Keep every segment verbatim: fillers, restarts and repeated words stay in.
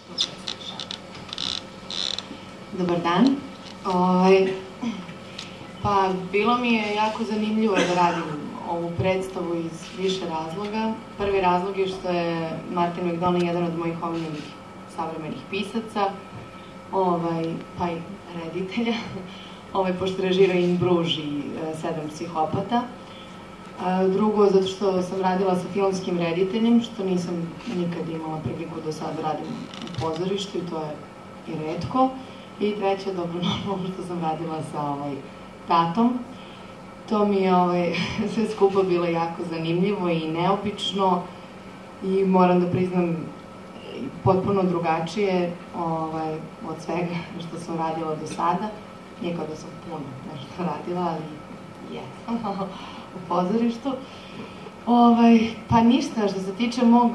Dobar dan. Ovaj, pa, bilo mi je jako zanimljivo da radim ovu predstavu iz više razloga. Prvi razlog je što je Martin McDonagh jedan od mojih omiljenih savremenih pisaca, ovaj, pa i reditelja, ovaj, pošto režira In Bruges i Sedam psihopata. Drugo, zato što sam radila sa filmskim rediteljem, što nisam nikad imala priliku do sada radim u pozorištu i to je i retko. I treće, dobro, normalno što sam radila sa ovaj, tatom. To mi je ovaj, sve skupo bilo jako zanimljivo i neobično i moram da priznam potpuno drugačije ovaj, od svega što sam radila do sada. Nije kao da sam puno nešto radila, ali jesam u pozorištu. Ovaj, pa ništa, što se tiče mog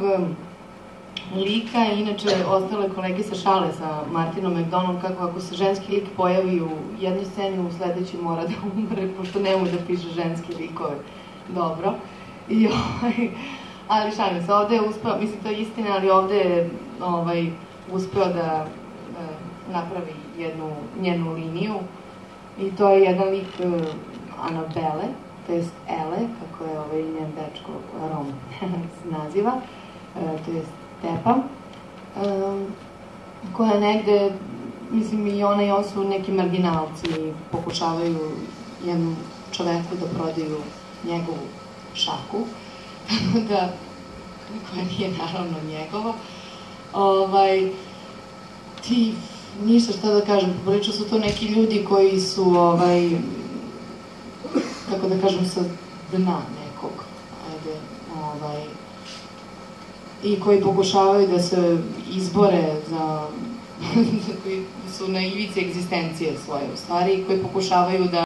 lika, inače ostale kolege se šale sa Martinom McDonaghom kako ako se ženski lik pojavi u jednoj sceni, u sledećoj mora da umre, pošto ne ume da piše ženske likove dobro. I, ovaj, ali šalim se, ovde je uspeo, mislim to je istina, ali ovde je ovaj, uspeo da e, napravi jednu njenu liniju i to je jedan lik e, Anabele, to jest Ele, kako je ovaj njen dečko Rom naziva, e, to jest Tepa, um, koja negde, mislim i ona i on su neki marginalci i pokušavaju jednom čoveku da prodaju njegovu šaku, da, koja nije naravno njegova. Ovaj, ti, ništa šta da kažem, popričao su to neki ljudi koji su, ovaj, kako da kažem, sa dna nekog, ajde, ovaj, i koji pokušavaju da se izbore za, koji su na ivici egzistencije svoje u stvari, i koji pokušavaju da